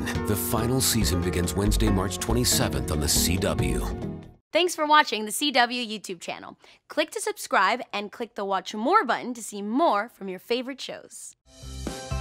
Women. The final season begins Wednesday, March 27th on the CW. Thanks for watching the CW YouTube channel. Click to subscribe and click the Watch More button to see more from your favorite shows.